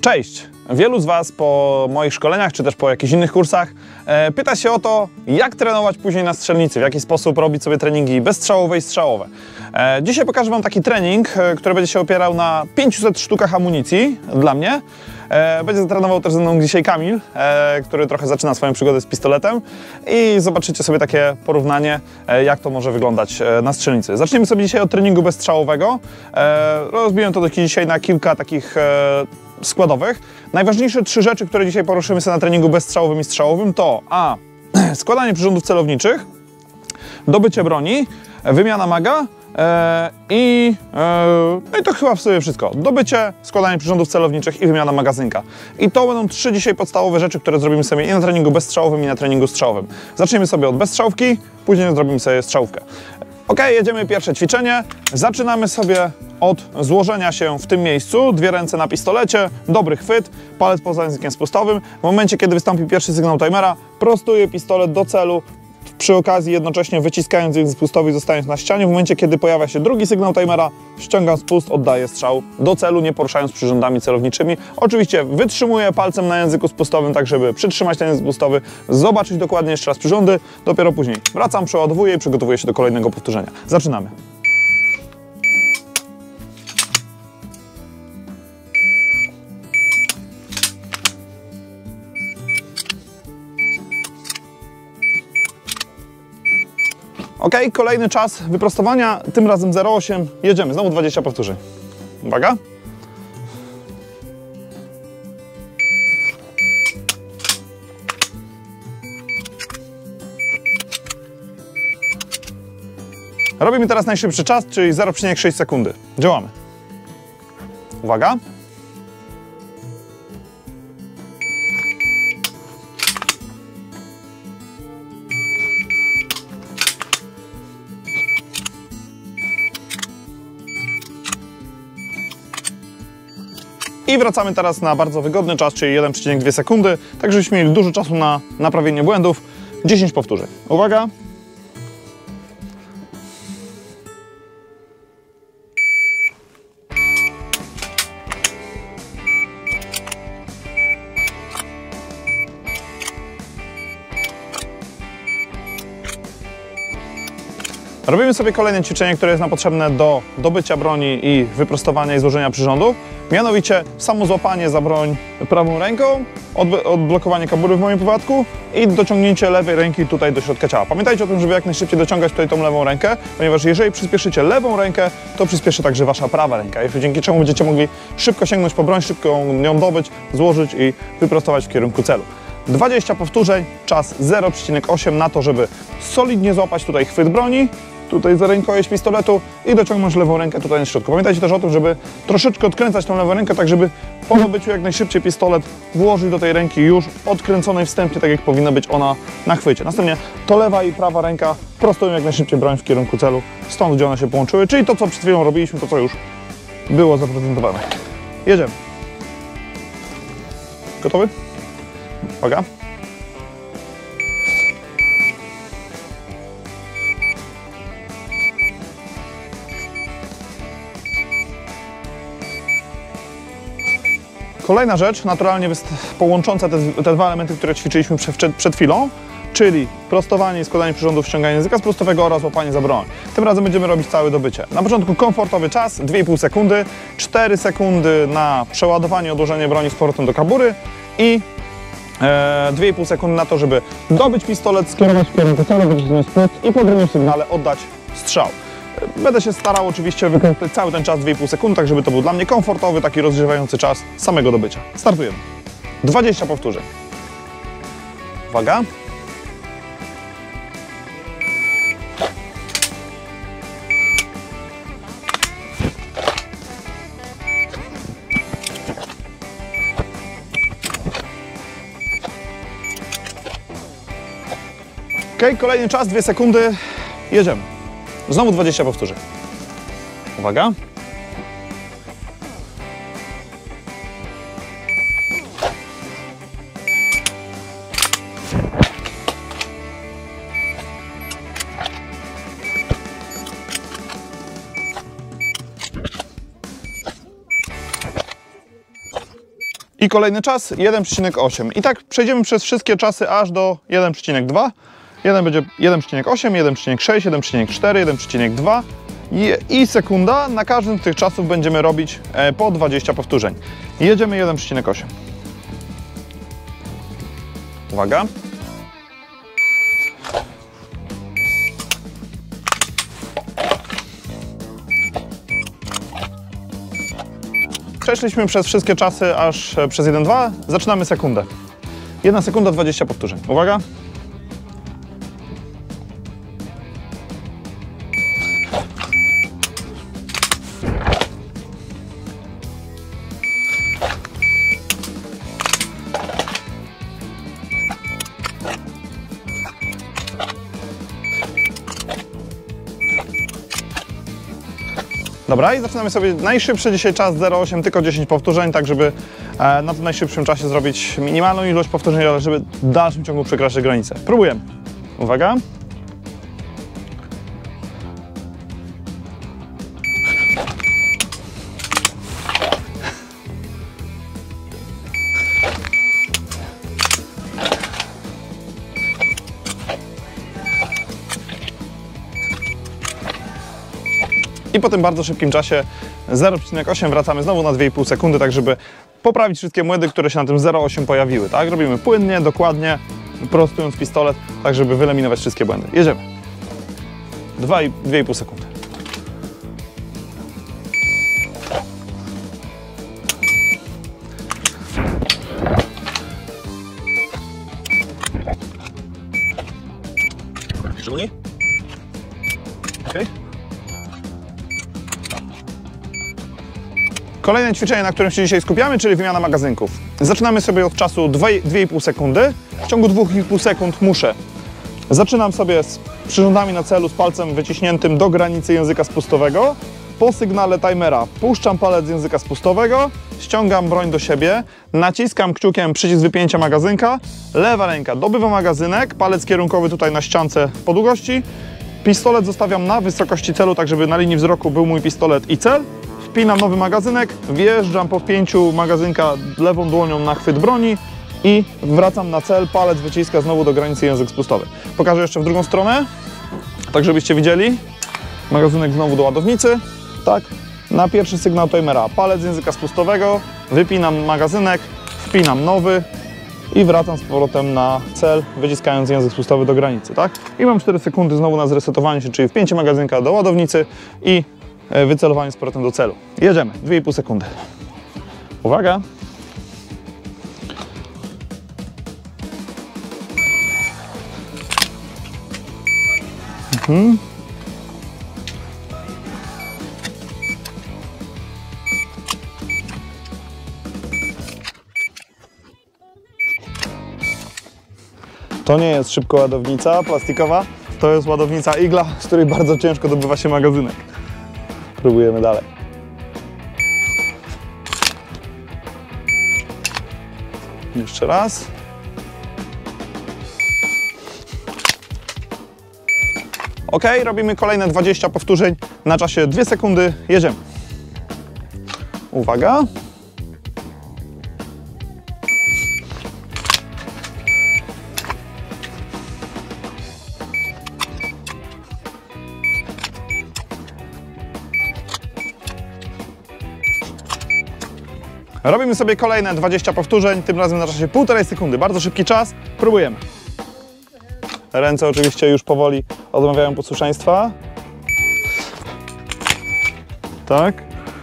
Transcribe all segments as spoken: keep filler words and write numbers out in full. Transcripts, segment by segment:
Cześć! Wielu z Was po moich szkoleniach, czy też po jakichś innych kursach e, pyta się o to, jak trenować później na strzelnicy, w jaki sposób robić sobie treningi bezstrzałowe i strzałowe. E, dzisiaj pokażę Wam taki trening, e, który będzie się opierał na pięciuset sztukach amunicji dla mnie. E, będzie trenował też ze mną dzisiaj Kamil, e, który trochę zaczyna swoją przygodę z pistoletem i zobaczycie sobie takie porównanie, e, jak to może wyglądać e, na strzelnicy. Zaczniemy sobie dzisiaj od treningu bezstrzałowego. E, rozbiję to dzisiaj na kilka takich e, składowych. Najważniejsze trzy rzeczy, które dzisiaj poruszymy sobie na treningu bezstrzałowym i strzałowym to a. składanie przyrządów celowniczych, dobycie broni, wymiana maga e, i, e, no i to chyba w sobie wszystko. Dobycie, składanie przyrządów celowniczych i wymiana magazynka. I to będą trzy dzisiaj podstawowe rzeczy, które zrobimy sobie i na treningu bezstrzałowym i na treningu strzałowym. Zaczniemy sobie od bezstrzałówki, później zrobimy sobie strzałówkę. Ok, jedziemy pierwsze ćwiczenie. Zaczynamy sobie od złożenia się w tym miejscu. Dwie ręce na pistolecie, dobry chwyt, palec poza językiem spustowym. W momencie, kiedy wystąpi pierwszy sygnał timera, prostuję pistolet do celu, przy okazji jednocześnie wyciskając język spustowy i zostając na ścianie. W momencie, kiedy pojawia się drugi sygnał timera, ściągam spust, oddaję strzał do celu, nie poruszając przyrządami celowniczymi. Oczywiście wytrzymuję palcem na języku spustowym, tak żeby przytrzymać ten język spustowy, zobaczyć dokładnie jeszcze raz przyrządy, dopiero później wracam, przeładowuję i przygotowuję się do kolejnego powtórzenia. Zaczynamy. Ok, kolejny czas wyprostowania, tym razem zero przecinek osiem, jedziemy, znowu dwadzieścia powtórzeń. Uwaga. Robimy teraz najszybszy czas, czyli zero przecinek sześć sekundy. Działamy. Uwaga. I wracamy teraz na bardzo wygodny czas, czyli jeden przecinek dwie sekundy, tak żebyśmy mieli dużo czasu na naprawienie błędów. dziesięć powtórzeń. Uwaga! Robimy sobie kolejne ćwiczenie, które jest nam potrzebne do dobycia broni i wyprostowania i złożenia przyrządów. Mianowicie samo złapanie za broń prawą ręką, odblokowanie kabury w moim wypadku i dociągnięcie lewej ręki tutaj do środka ciała. Pamiętajcie o tym, żeby jak najszybciej dociągać tutaj tą lewą rękę, ponieważ jeżeli przyspieszycie lewą rękę, to przyspieszy także wasza prawa ręka, dzięki czemu będziecie mogli szybko sięgnąć po broń, szybko ją dobyć, złożyć i wyprostować w kierunku celu. dwadzieścia powtórzeń, czas zero przecinek osiem na to, żeby solidnie złapać tutaj chwyt broni, tutaj za rękojeść pistoletu i dociągnąć lewą rękę tutaj na środku. Pamiętajcie też o tym, żeby troszeczkę odkręcać tą lewą rękę, tak żeby po dobyciu jak najszybciej pistolet włożyć do tej ręki już odkręconej wstępnie, tak jak powinna być ona na chwycie. Następnie to lewa i prawa ręka prostują jak najszybciej broń w kierunku celu, stąd gdzie one się połączyły, czyli to, co przed chwilą robiliśmy, to co już było zaprezentowane. Jedziemy. Gotowy? Uwaga. Kolejna rzecz, naturalnie połącząca te, te dwa elementy, które ćwiczyliśmy przed, przed chwilą, czyli prostowanie i składanie przyrządów, ściąganie języka spustowego oraz łapanie za broń. Tym razem będziemy robić całe dobycie. Na początku komfortowy czas, dwie i pół sekundy, cztery sekundy na przeładowanie i odłożenie broni z powrotem do kabury i e, dwie i pół sekundy na to, żeby dobyć pistolet, skierować w kierunku celu, wycisnąć spust i po drugim sygnale oddać strzał. Będę się starał oczywiście wykorzystać cały ten czas dwie i pół sekundy, tak żeby to był dla mnie komfortowy, taki rozgrzewający czas samego dobycia. Startujemy. dwadzieścia powtórzeń. Uwaga. Ok, kolejny czas, dwie sekundy. Jedziemy. Znowu dwadzieścia powtórzeń. Uwaga. I kolejny czas jeden przecinek osiem. I tak przejdziemy przez wszystkie czasy aż do jeden przecinek dwa. jeden będzie jeden przecinek osiem, jeden przecinek sześć, jeden przecinek cztery, jeden przecinek dwa i, i sekunda. Na każdym z tych czasów będziemy robić po dwadzieścia powtórzeń. Jedziemy jeden przecinek osiem. Uwaga. Przeszliśmy przez wszystkie czasy aż przez jeden dwa. Zaczynamy sekundę. jedna sekunda, dwadzieścia powtórzeń. Uwaga. Dobra, i zaczynamy sobie najszybszy dzisiaj czas zero przecinek osiem, tylko dziesięć powtórzeń, tak żeby na tym najszybszym czasie zrobić minimalną ilość powtórzeń, ale żeby w dalszym ciągu przekroczyć granicę. Próbujemy. Uwaga. I po tym bardzo szybkim czasie zero przecinek osiem wracamy znowu na dwie i pół sekundy, tak żeby poprawić wszystkie błędy, które się na tym zero przecinek osiem pojawiły. Tak? Robimy płynnie, dokładnie, prostując pistolet, tak żeby wyeliminować wszystkie błędy. Jedziemy. dwie i pół sekundy. Żółni? Okay. Kolejne ćwiczenie, na którym się dzisiaj skupiamy, czyli wymiana magazynków. Zaczynamy sobie od czasu dwie i pół sekundy. W ciągu dwóch i pół sekund muszę. Zaczynam sobie z przyrządami na celu z palcem wyciśniętym do granicy języka spustowego. Po sygnale timera puszczam palec z języka spustowego, ściągam broń do siebie, naciskam kciukiem przycisk wypięcia magazynka, lewa ręka dobywa magazynek, palec kierunkowy tutaj na ściance po długości, pistolet zostawiam na wysokości celu, tak żeby na linii wzroku był mój pistolet i cel. Wpinam nowy magazynek, wjeżdżam po wpięciu magazynka lewą dłonią na chwyt broni i wracam na cel, palec wyciska znowu do granicy język spustowy. Pokażę jeszcze w drugą stronę, tak żebyście widzieli. Magazynek znowu do ładownicy, tak. Na pierwszy sygnał timera palec z języka spustowego, wypinam magazynek, wpinam nowy i wracam z powrotem na cel, wyciskając język spustowy do granicy, tak. I mam cztery sekundy znowu na zresetowanie się, czyli wpięcie magazynka do ładownicy i wycelowanie z powrotem do celu. Jedziemy, dwie i pół sekundy. Uwaga. Mhm. To nie jest szybko ładownica plastikowa, to jest ładownica igla, z której bardzo ciężko dobywa się magazynek. Próbujemy dalej. Jeszcze raz. Ok, robimy kolejne dwadzieścia powtórzeń na czasie dwie sekundy. Jedziemy. Uwaga. Robimy sobie kolejne dwadzieścia powtórzeń, tym razem na czasie półtorej sekundy. Bardzo szybki czas. Próbujemy. Ręce oczywiście już powoli odmawiają posłuszeństwa. Tak.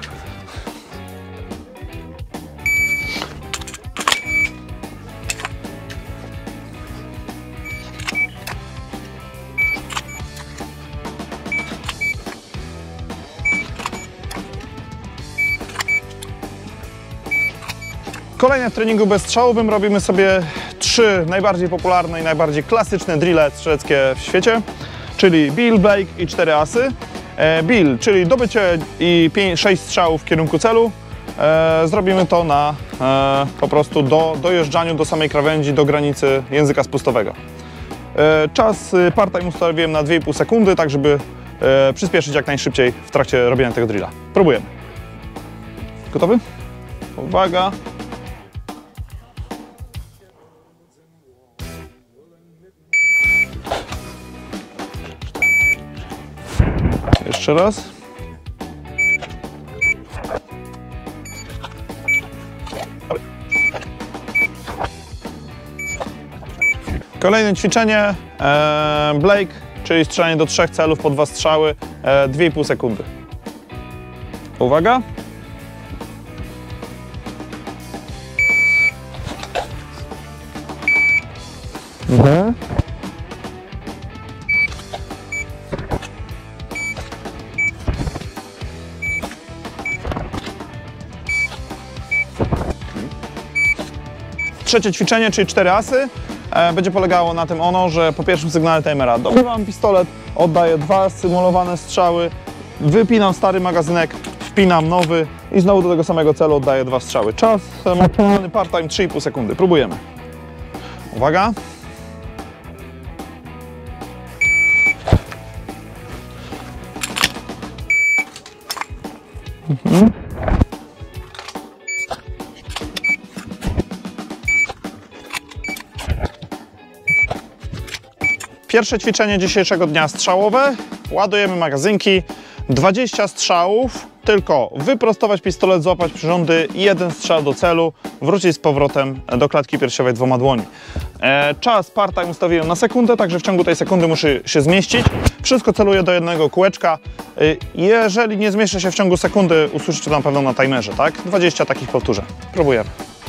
Kolejnie w treningu bezstrzałowym robimy sobie trzy najbardziej popularne i najbardziej klasyczne drille strzeleckie w świecie, czyli bill, break i cztery asy. E, bill, czyli dobycie i sześć strzałów w kierunku celu. E, zrobimy to na e, po prostu do dojeżdżaniu do samej krawędzi, do granicy języka spustowego. E, czas part-time ustawiłem na dwie i pół sekundy, tak żeby e, przyspieszyć jak najszybciej w trakcie robienia tego drilla. Próbujemy. Gotowy? Uwaga. Jeszcze raz. Kolejne ćwiczenie, e, Blake, czyli strzelanie do trzech celów po dwa strzały, e, dwie i pół sekundy. Uwaga. Mhm. Trzecie ćwiczenie, czyli cztery asy, e, będzie polegało na tym ono, że po pierwszym sygnale timera dobywam pistolet, oddaję dwa symulowane strzały, wypinam stary magazynek, wpinam nowy i znowu do tego samego celu oddaję dwa strzały. Czas maksymalny part-time trzy i pół sekundy. Próbujemy. Uwaga. Mhm. Pierwsze ćwiczenie dzisiejszego dnia strzałowe. Ładujemy magazynki. dwadzieścia strzałów, tylko wyprostować pistolet, złapać przyrządy, jeden strzał do celu, wrócić z powrotem do klatki piersiowej dwoma dłoni. E, czas part-time ustawiłem na sekundę, także w ciągu tej sekundy muszę się zmieścić. Wszystko celuję do jednego kółeczka. E, jeżeli nie zmieszczę się w ciągu sekundy, usłyszycie to na pewno na timerze, tak? dwadzieścia takich powtórzeń. Próbujemy.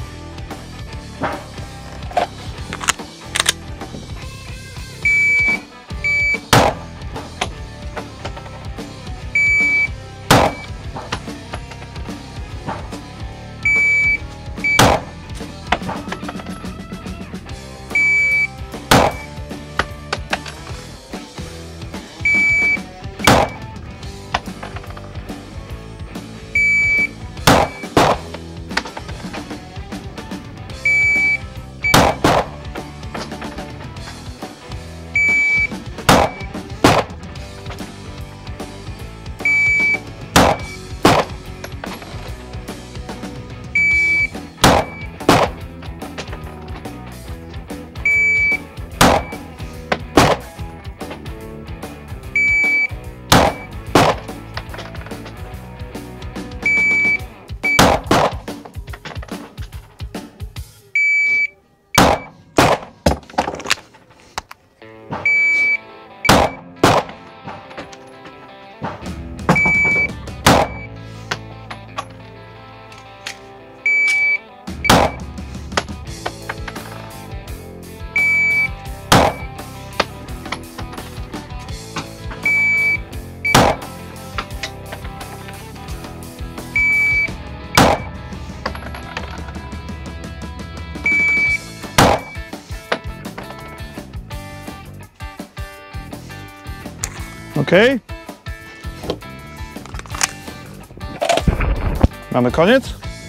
Ok. Mamy koniec.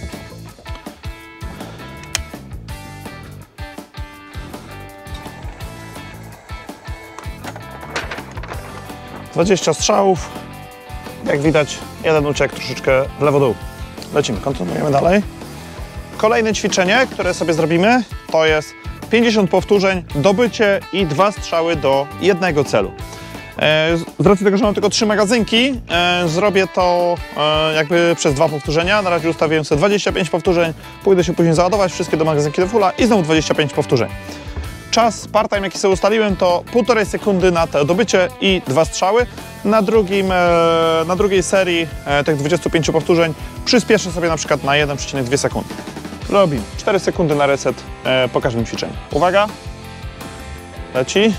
dwadzieścia strzałów. Jak widać, jeden uciekł troszeczkę w lewo-dół. Lecimy, kontynuujemy dalej. Kolejne ćwiczenie, które sobie zrobimy, to jest pięćdziesiąt powtórzeń, dobycie i dwa strzały do jednego celu. Z racji tego, że mam tylko trzy magazynki, zrobię to jakby przez dwa powtórzenia. Na razie ustawiłem sobie dwadzieścia pięć powtórzeń, pójdę się później załadować wszystkie do magazynki do fulla i znowu dwadzieścia pięć powtórzeń. Czas part-time, jaki sobie ustaliłem, to półtorej sekundy na to dobycie i dwa strzały. Na, drugim, na drugiej serii tych dwudziestu pięciu powtórzeń przyspieszę sobie na przykład na jeden przecinek dwie sekundy. Robimy cztery sekundy na reset po każdym ćwiczeniu. Uwaga, leci.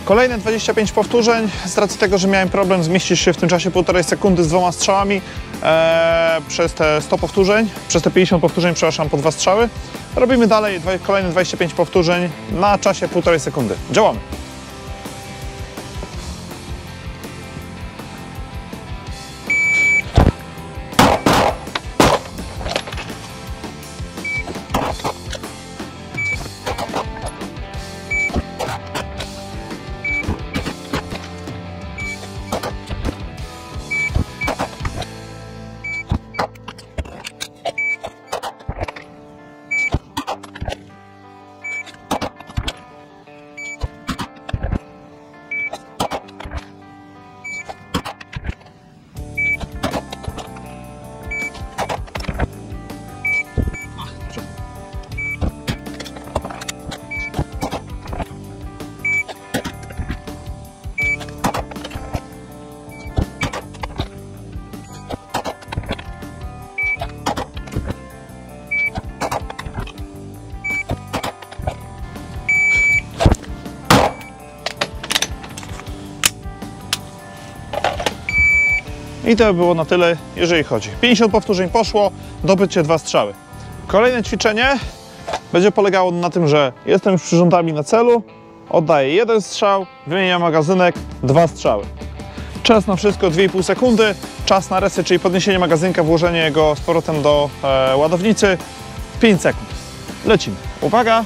Kolejne dwadzieścia pięć powtórzeń. Z racji tego, że miałem problem zmieścić się w tym czasie półtorej sekundy z dwoma strzałami e, przez te sto powtórzeń, przez te pięćdziesiąt powtórzeń, przepraszam, po dwa strzały. Robimy dalej dwa, kolejne dwadzieścia pięć powtórzeń na czasie półtorej sekundy. Działamy. I to by było na tyle, jeżeli chodzi. pięćdziesiąt powtórzeń poszło, dobycie dwa strzały. Kolejne ćwiczenie będzie polegało na tym, że jestem już przyrządami na celu, oddaję jeden strzał, wymieniam magazynek, dwa strzały. Czas na wszystko dwie i pół sekundy, czas na reset, czyli podniesienie magazynka, włożenie go z powrotem do e, ładownicy, pięć sekund. Lecimy. Uwaga!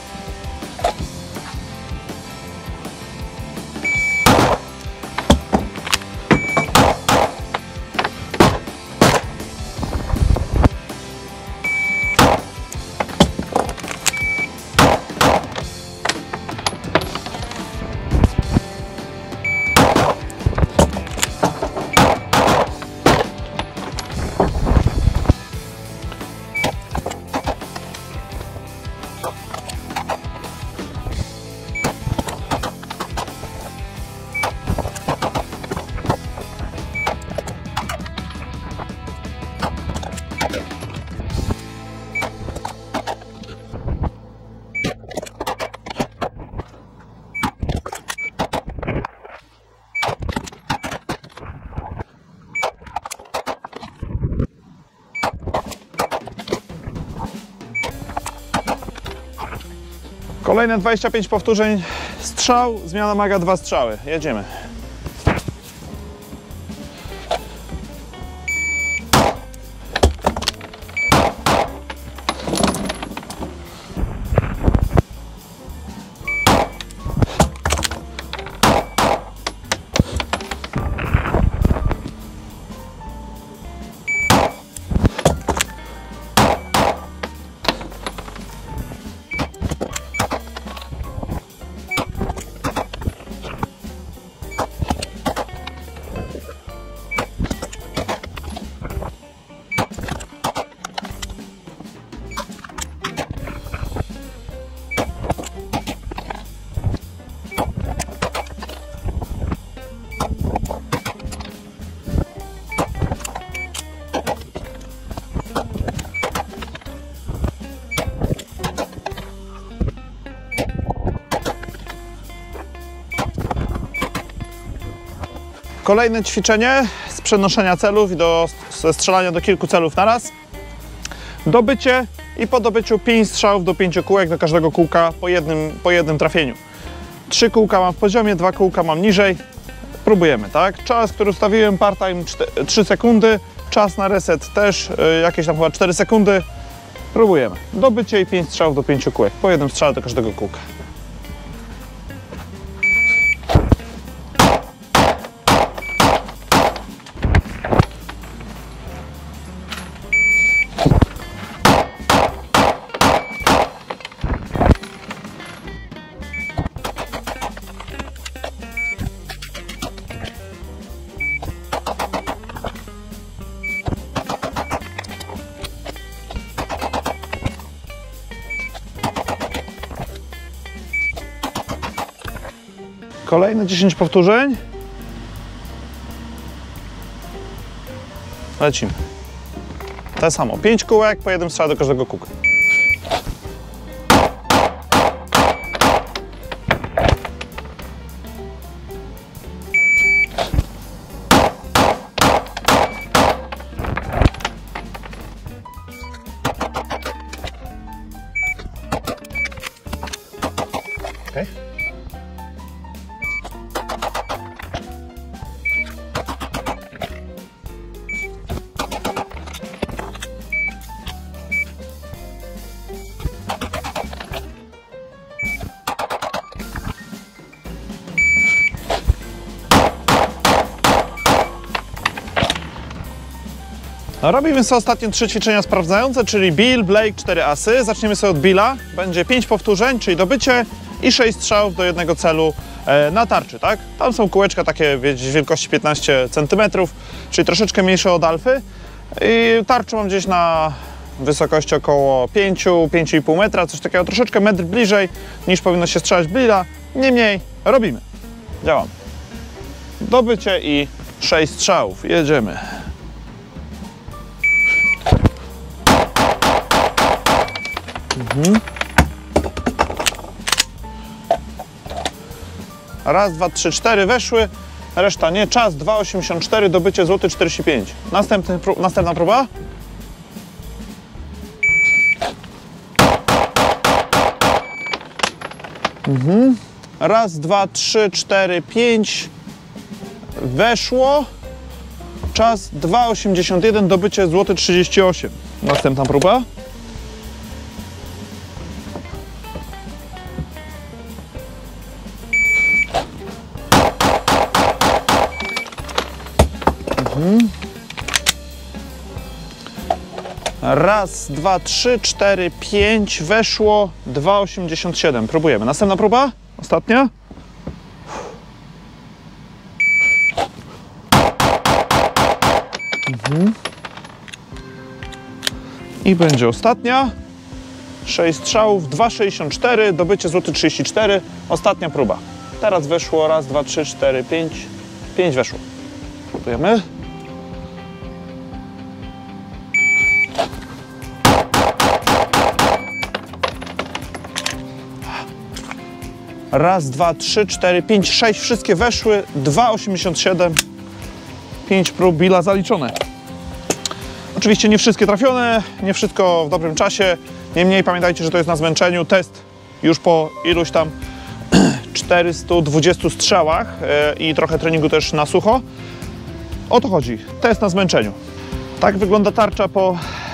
Kolejne dwadzieścia pięć powtórzeń, strzał, zmiana maga, dwa strzały. Jedziemy. Kolejne ćwiczenie z przenoszenia celów i do, ze strzelania do kilku celów na raz. Dobycie i po dobyciu pięć strzałów do pięciu kółek, do każdego kółka po jednym, po jednym trafieniu. Trzy kółka mam w poziomie, dwa kółka mam niżej. Próbujemy, tak? Czas, który ustawiłem, part-time trzy sekundy. Czas na reset też yy, jakieś tam chyba cztery sekundy. Próbujemy. Dobycie i pięć strzałów do pięciu kółek. Po jednym strzale do każdego kółka. Kolejne dziesięć powtórzeń. Lecimy. To samo. pięć kółek, po jednym strzał do każdego kółka. Okay. Robimy sobie ostatnie trzy ćwiczenia sprawdzające, czyli Bill, Blake, cztery asy. Zaczniemy sobie od Billa. Będzie pięć powtórzeń, czyli dobycie i sześć strzałów do jednego celu e, na tarczy, tak? Tam są kółeczka takie wielkości piętnaście centymetrów, czyli troszeczkę mniejsze od alfy. I tarczę mam gdzieś na wysokości około pięć do pięciu i pół metra, coś takiego, troszeczkę metr bliżej niż powinno się strzelać Billa. Niemniej robimy. Działamy. Dobycie i sześć strzałów. Jedziemy. Mhm. Raz, dwa, trzy, cztery weszły, reszta nie. Czas dwa osiemdziesiąt cztery, dobycie złoty czterdzieści pięć. Następny, pró następna próba. Mhm. Raz, dwa, trzy, cztery, pięć. Weszło. Czas dwa osiemdziesiąt jeden, dobycie złoty trzydzieści osiem. Następna próba. Mhm. Raz, dwa, trzy, cztery, pięć, weszło, dwa osiemdziesiąt siedem. Próbujemy. Następna próba, ostatnia. Mhm. I będzie ostatnia. sześć strzałów, dwa sześćdziesiąt cztery, dobycie złoty trzydzieści cztery. Ostatnia próba. Teraz weszło, raz, dwa, trzy, cztery, pięć. pięć weszło. Próbujemy. Raz, dwa, trzy, cztery, pięć, sześć, wszystkie weszły, dwa osiemdziesiąt siedem, pięć prób Billa zaliczone. Oczywiście nie wszystkie trafione, nie wszystko w dobrym czasie, niemniej pamiętajcie, że to jest na zmęczeniu, test już po iluś tam czterystu dwudziestu strzałach yy, i trochę treningu też na sucho. O to chodzi, test na zmęczeniu. Tak wygląda tarcza po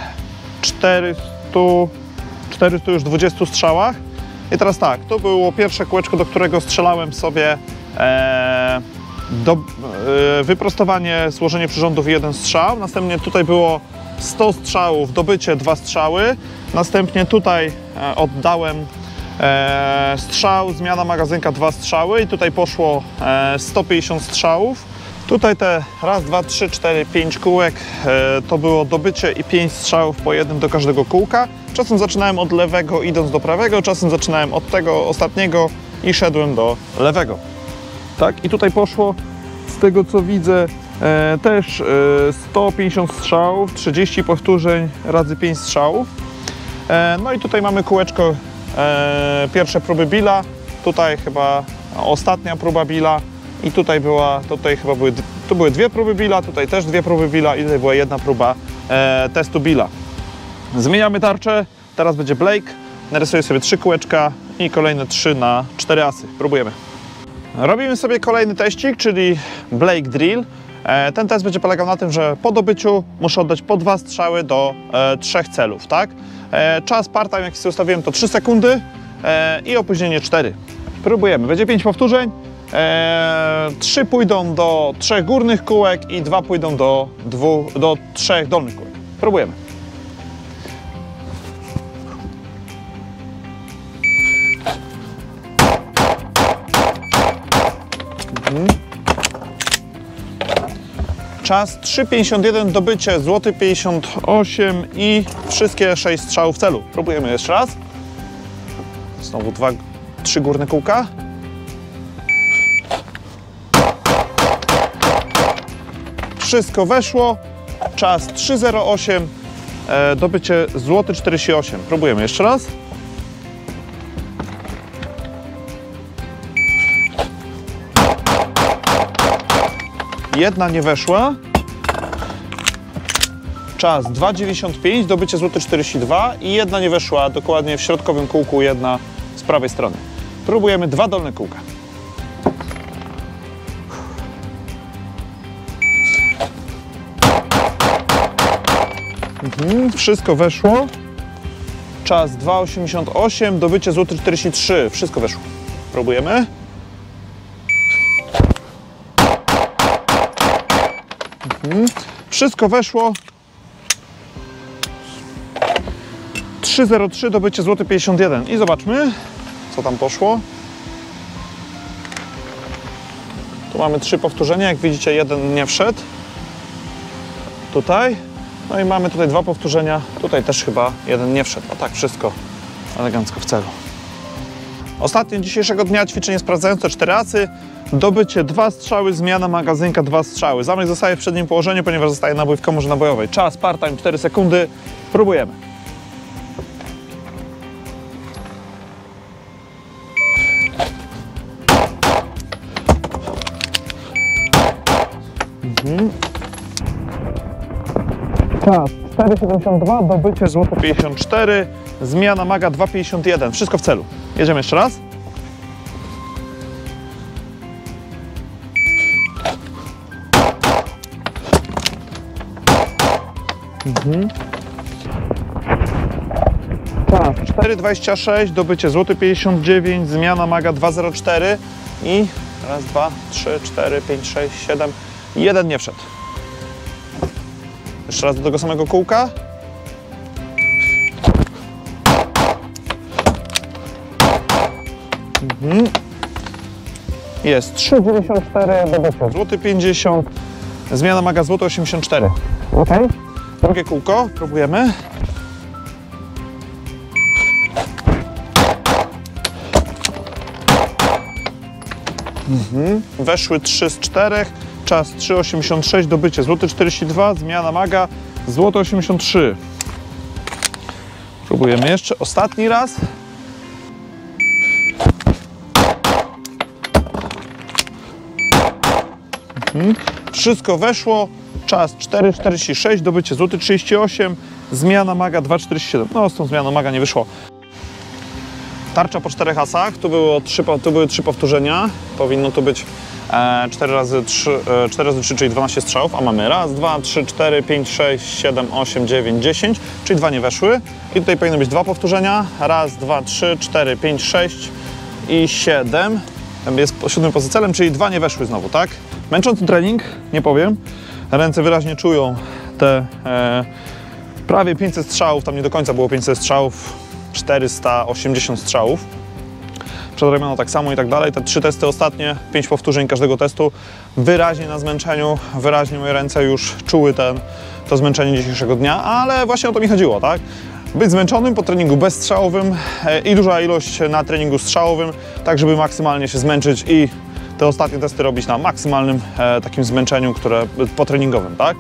czterystu, czterystu już dwudziestu strzałach. I teraz tak, to było pierwsze kółeczko, do którego strzelałem sobie e, do, e, wyprostowanie, złożenie przyrządów i jeden strzał. Następnie tutaj było sto strzałów, dobycie, dwa strzały. Następnie tutaj e, oddałem e, strzał, zmiana magazynka, dwa strzały i tutaj poszło e, sto pięćdziesiąt strzałów. Tutaj te raz, dwa, trzy, cztery, pięć kółek e, to było dobycie i pięć strzałów po jednym do każdego kółka. Czasem zaczynałem od lewego idąc do prawego, czasem zaczynałem od tego ostatniego i szedłem do lewego. Tak, i tutaj poszło z tego co widzę e, też e, sto pięćdziesiąt strzałów, trzydzieści powtórzeń razy pięć strzałów. E, no i tutaj mamy kółeczko e, pierwsze próby Billa, tutaj chyba ostatnia próba Billa. I tutaj była, tutaj chyba były, tu były dwie próby Billa, tutaj też dwie próby Billa i tutaj była jedna próba e, testu Billa. Zmieniamy tarczę, teraz będzie Blake, narysuję sobie trzy kółeczka i kolejne trzy na cztery asy. Próbujemy. Robimy sobie kolejny teścik, czyli Blake Drill. E, ten test będzie polegał na tym, że po dobyciu muszę oddać po dwa strzały do e, trzech celów, tak? E, czas part-time, jaki sobie ustawiłem, to trzy sekundy e, i opóźnienie cztery. Próbujemy, będzie pięć powtórzeń. Eee, trzy pójdą do trzech górnych kółek i dwa pójdą do, dwóch, do trzech dolnych kółek. Próbujemy. Mhm. Czas trzy pięćdziesiąt jeden, dobycie złoty pięćdziesiąt osiem i wszystkie sześć strzałów w celu. Próbujemy jeszcze raz. Znowu dwa, trzy górne kółka. Wszystko weszło, czas trzy zero osiem, e, dobycie złoty czterdzieści osiem. Próbujemy jeszcze raz. Jedna nie weszła. Czas dwa dziewięćdziesiąt pięć, dobycie złoty czterdzieści dwa i jedna nie weszła, dokładnie w środkowym kółku, jedna z prawej strony. Próbujemy dwa dolne kółka. Mhm, wszystko weszło. Czas dwa osiemdziesiąt osiem, dobycie złoty czterdzieści trzy. Wszystko weszło. Próbujemy. Mhm, wszystko weszło. trzy zero trzy, dobycie złoty pięćdziesiąt jeden. I zobaczmy, co tam poszło. Tu mamy trzy powtórzenia, jak widzicie jeden nie wszedł. Tutaj. No i mamy tutaj dwa powtórzenia. Tutaj też chyba jeden nie wszedł. A tak, wszystko elegancko w celu. Ostatnie dzisiejszego dnia ćwiczenie sprawdzające cztery asy. Dobycie dwa strzały, zmiana magazynka dwa strzały. Zamek zostaje w przednim położeniu, ponieważ zostaje nabój w komorze nabojowej. Czas part-time cztery sekundy. Próbujemy. Mhm. Czas cztery siedemdziesiąt dwa, dobycie złoto pięćdziesiąt cztery, zmiana maga dwa pięćdziesiąt jeden. Wszystko w celu. Jedziemy jeszcze raz. Mhm. Czas cztery dwadzieścia sześć, dobycie złoty pięćdziesiąt dziewięć, zmiana maga dwa zero cztery i raz, dwa, trzy, cztery, pięć, sześć, siedem. Jeden nie wszedł. Jeszcze raz do tego samego kółka. Mhm. Jest trzy dziewięćdziesiąt cztery, dobycie złoty pięćdziesiąt, zmiana maga złoty osiemdziesiąt cztery. Ok. Drugie kółko, próbujemy. Mhm. Weszły trzy z czterech, czas trzy osiemdziesiąt sześć, dobycie złoty czterdzieści dwa, zmiana maga złoty osiemdziesiąt trzy. Próbujemy jeszcze ostatni raz. Mhm. Wszystko weszło, czas cztery czterdzieści sześć, dobycie złoty trzydzieści osiem, zmiana maga dwa czterdzieści siedem. No, z tą zmianą maga nie wyszło. Tarcza po czterech asach, tu, było trzy, tu były trzy powtórzenia, powinno tu być e, cztery razy trzy, e, cztery razy trzy, czyli dwanaście strzałów, a mamy raz, dwa, trzy, cztery, pięć, sześć, siedem, osiem, dziewięć, dziesięć, czyli dwa nie weszły. I tutaj powinny być dwa powtórzenia, raz, dwa, trzy, cztery, pięć, sześć i siedem. Jest siódmym poza celem, czyli dwa nie weszły znowu, tak? Męczący trening, nie powiem. Ręce wyraźnie czują te e, prawie pięćset strzałów, tam nie do końca było pięćset strzałów, czterysta osiemdziesiąt strzałów. Przedrobiono tak samo i tak dalej. Te trzy testy ostatnie, pięć powtórzeń każdego testu, wyraźnie na zmęczeniu, wyraźnie moje ręce już czuły ten, to zmęczenie dzisiejszego dnia, ale właśnie o to mi chodziło, tak? Być zmęczonym po treningu bezstrzałowym i duża ilość na treningu strzałowym, tak żeby maksymalnie się zmęczyć i te ostatnie testy robić na maksymalnym e, takim zmęczeniu, które potreningowym, tak?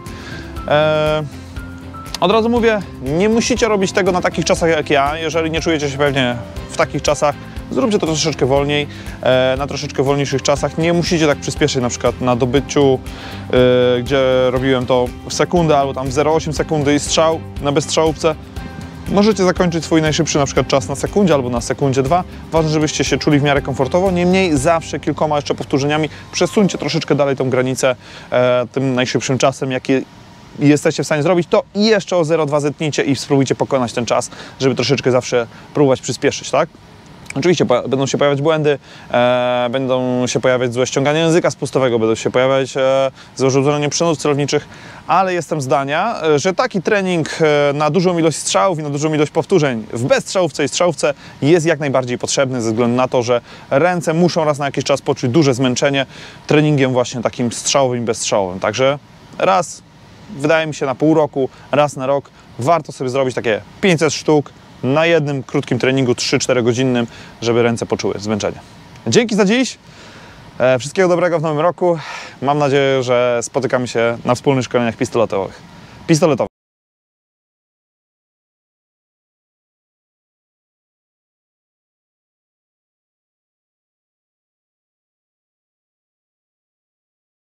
E, Od razu mówię, nie musicie robić tego na takich czasach jak ja. Jeżeli nie czujecie się pewnie w takich czasach, zróbcie to troszeczkę wolniej, e, na troszeczkę wolniejszych czasach. Nie musicie tak przyspieszyć, na przykład na dobyciu, e, gdzie robiłem to w sekundę albo tam w zero przecinek osiem sekundy i strzał na bezstrzałówce. Możecie zakończyć swój najszybszy na przykład czas na sekundzie albo na sekundzie dwa. Ważne, żebyście się czuli w miarę komfortowo. Niemniej zawsze kilkoma jeszcze powtórzeniami przesuńcie troszeczkę dalej tą granicę e, tym najszybszym czasem, jaki jesteście w stanie zrobić, to jeszcze o zero przecinek dwa zetnijcie i spróbujcie pokonać ten czas, żeby troszeczkę zawsze próbować przyspieszyć, tak? Oczywiście będą się pojawiać błędy, e, będą się pojawiać złe ściąganie języka spustowego, będą się pojawiać e, złe używanie przynód celowniczych, ale jestem zdania, że taki trening e, na dużą ilość strzałów i na dużą ilość powtórzeń w bezstrzałówce i strzałówce jest jak najbardziej potrzebny ze względu na to, że ręce muszą raz na jakiś czas poczuć duże zmęczenie treningiem właśnie takim strzałowym i bezstrzałowym. Także raz, wydaje mi się na pół roku, raz na rok warto sobie zrobić takie pięćset sztuk na jednym krótkim treningu trzy cztery godzinnym, żeby ręce poczuły zmęczenie. Dzięki za dziś. Wszystkiego dobrego w nowym roku. Mam nadzieję, że spotykamy się na wspólnych szkoleniach pistoletowych. Pistoletowych.